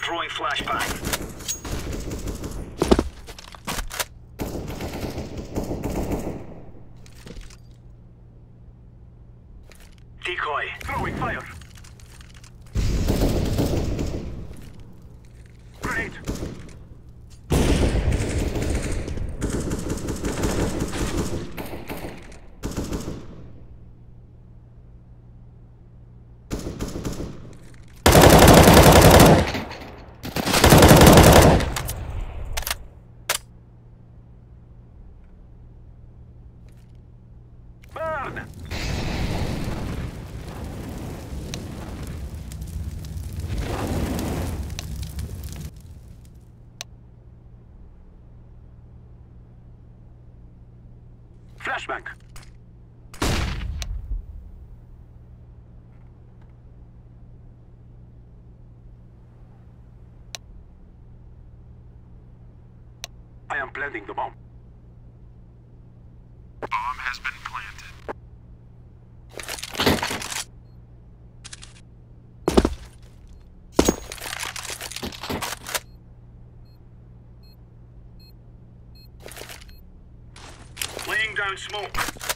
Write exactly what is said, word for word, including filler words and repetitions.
Throwing flashbang. Decoy. Throwing fire. Grenade. Burn! Flashbang. I am planting the bomb. Bomb has been planted. Laying down smoke.